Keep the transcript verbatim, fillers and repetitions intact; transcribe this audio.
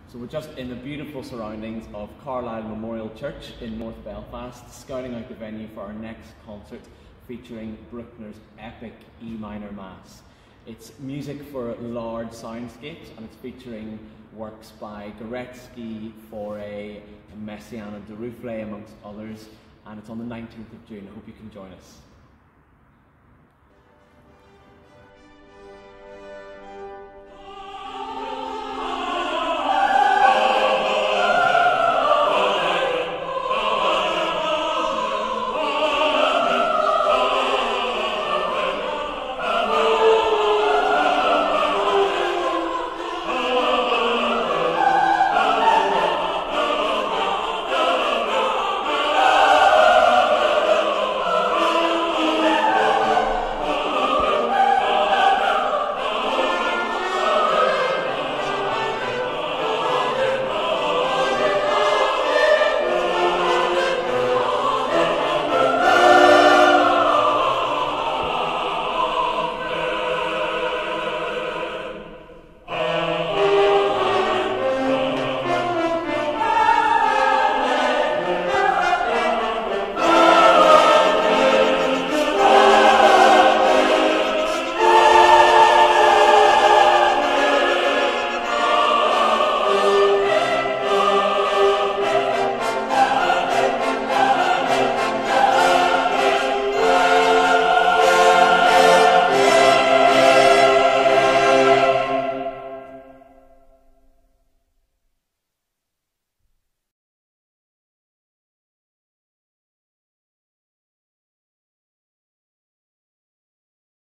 So we're just in the beautiful surroundings of Carlisle Memorial Church in North Belfast, scouting out the venue for our next concert featuring Bruckner's epic E minor Mass. It's music for large soundscapes, and it's featuring works by Goretzky, Fauré, Messiaen and de Rufflet, amongst others, and it's on the nineteenth of June. I hope you can join us.